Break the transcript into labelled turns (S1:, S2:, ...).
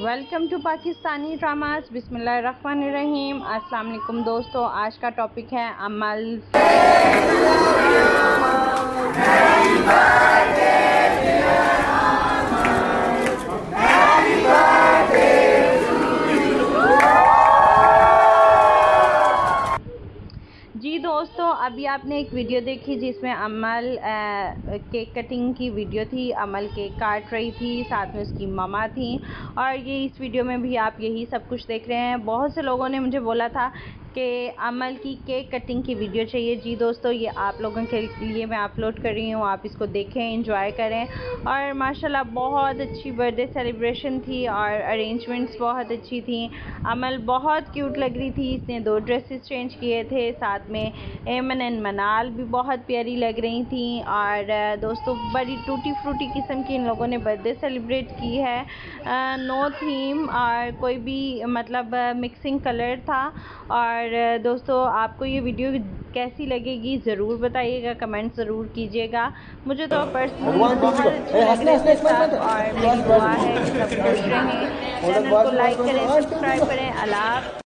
S1: Welcome to Pakistani dramas. बिस्मिल्लाहिर्रहमानिर्रहीम। अस्सलाम वालेकुम दोस्तों, आज का टॉपिक है अमल। जी दोस्तों, अभी आपने एक वीडियो देखी जिसमें अमल केक कटिंग की वीडियो थी। अमल केक काट रही थी, साथ में उसकी ममा थी और ये इस वीडियो में भी आप यही सब कुछ देख रहे हैं। बहुत से लोगों ने मुझे बोला था कि अमल की केक कटिंग की वीडियो चाहिए। जी दोस्तों, ये आप लोगों के लिए मैं अपलोड कर रही हूँ, आप इसको देखें, एंजॉय करें। और माशाल्लाह बहुत अच्छी बर्थडे सेलिब्रेशन थी और अरेंजमेंट्स बहुत अच्छी थी। अमल बहुत क्यूट लग रही थी, इसने 2 ड्रेसेस चेंज किए थे, साथ में एमन एंड मनाल भी बहुत प्यारी लग रही थी। और दोस्तों बड़ी टूटी फ्रूटी किस्म की इन लोगों ने बर्थडे सेलिब्रेट की है। नो थीम और कोई भी मतलब मिक्सिंग कलर था। और दोस्तों आपको ये वीडियो कैसी लगेगी ज़रूर बताइएगा, कमेंट ज़रूर कीजिएगा। मुझे तो पर्सनली बहुत अच्छे लग रहे थे सब और मेरी दुआ है कि सब खुश रहें। चैनल को लाइक करें, सब्सक्राइब करें। अल्लाह।